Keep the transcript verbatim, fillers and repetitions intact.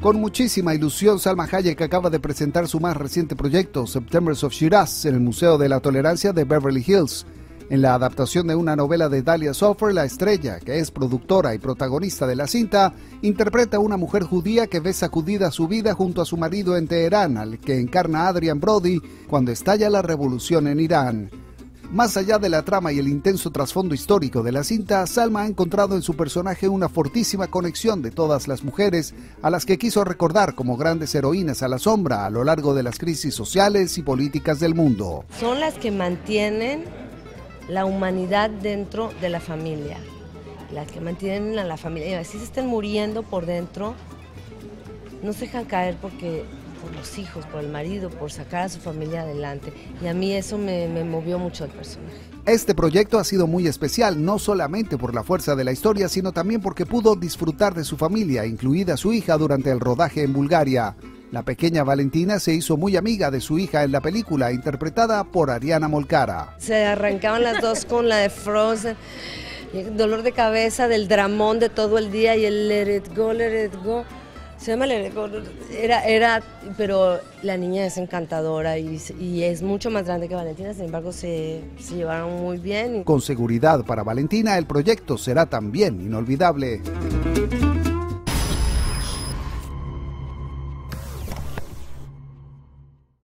Con muchísima ilusión, Salma Hayek acaba de presentar su más reciente proyecto, Septembers of Shiraz, en el Museo de la Tolerancia de Beverly Hills. En la adaptación de una novela de Dalia Sofer, la estrella, que es productora y protagonista de la cinta, interpreta a una mujer judía que ve sacudida su vida junto a su marido en Teherán, al que encarna Adrian Brody cuando estalla la revolución en Irán. Más allá de la trama y el intenso trasfondo histórico de la cinta, Salma ha encontrado en su personaje una fortísima conexión de todas las mujeres a las que quiso recordar como grandes heroínas a la sombra a lo largo de las crisis sociales y políticas del mundo. Son las que mantienen la humanidad dentro de la familia, las que mantienen a la familia. Y así se estén muriendo por dentro, no se dejan caer porque... por los hijos, por el marido, por sacar a su familia adelante. Y a mí eso me, me movió mucho el personaje. Este proyecto ha sido muy especial, no solamente por la fuerza de la historia, sino también porque pudo disfrutar de su familia, incluida su hija, durante el rodaje en Bulgaria. La pequeña Valentina se hizo muy amiga de su hija en la película, interpretada por Ariana Molcara. Se arrancaban las dos con la de Frozen, el dolor de cabeza del dramón de todo el día y el let it go, let it go. Se llama era, era, pero la niña es encantadora y, y es mucho más grande que Valentina, sin embargo se, se llevaron muy bien. Con seguridad para Valentina el proyecto será también inolvidable.